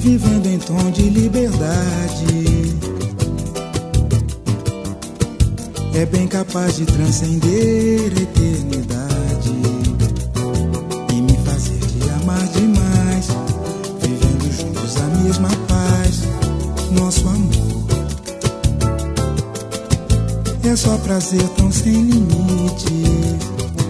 vivendo em tom de liberdade. É bem capaz de transcender a eternidade e me fazer te amar demais, vivendo juntos a mesma paz. Nosso amor é só prazer tão sem limite.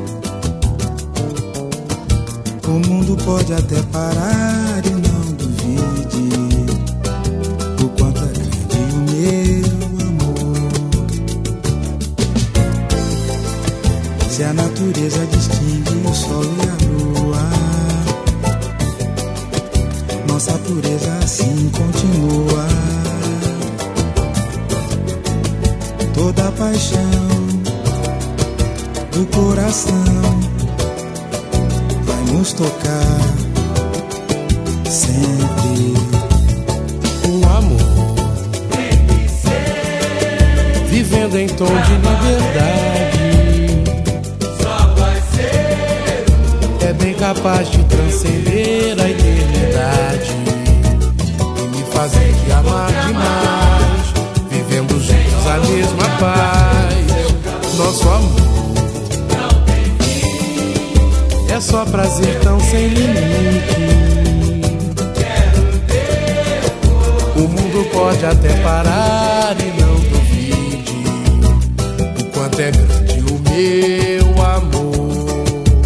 O mundo pode até parar e não duvide o quanto é grande o meu amor. Se a natureza distingue o sol e a lua, nossa pureza assim continua. Toda a paixão do coração vai nos tocar sempre. O amor tem que ser vivendo em tom de liberdade. Só vai ser É bem capaz de transcender a eternidade e me fazer te amar demais, vivendo juntos a mesma paz. Nosso amor é só prazer tão sem limite. O mundo pode até parar e não duvide o quanto é grande o meu amor.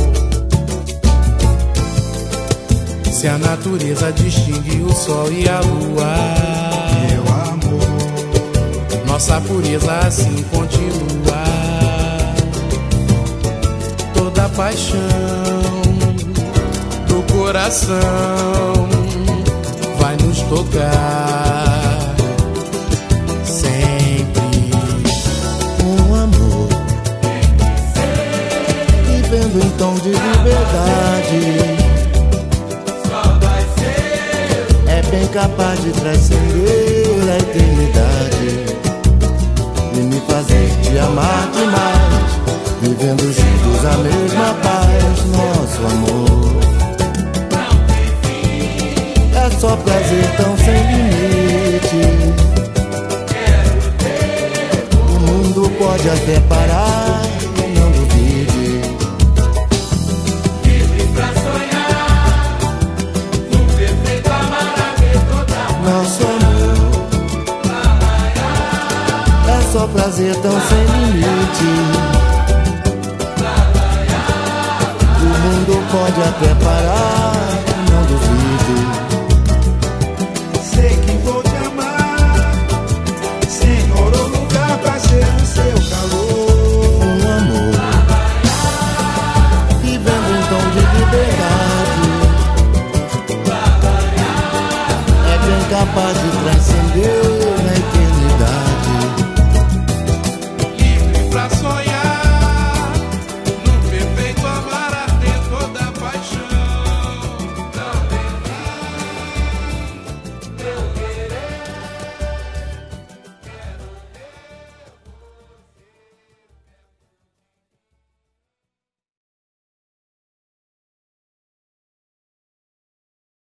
Se a natureza distingue o sol e a lua, Meu amor, nossa pureza assim continua. Toda a paixão do coração vai nos tocar sempre. Um amor vivendo em tom de liberdade. Só vai ser É bem capaz de transcender a eternidade e me fazer te amar demais, vivendo juntos a mesma paz. Nosso amor é só prazer tão sem limite. O mundo pode até parar e não duvide. livre pra sonhar num perfeito amor Nosso amor é só prazer tão sem limite. O mundo pode até parar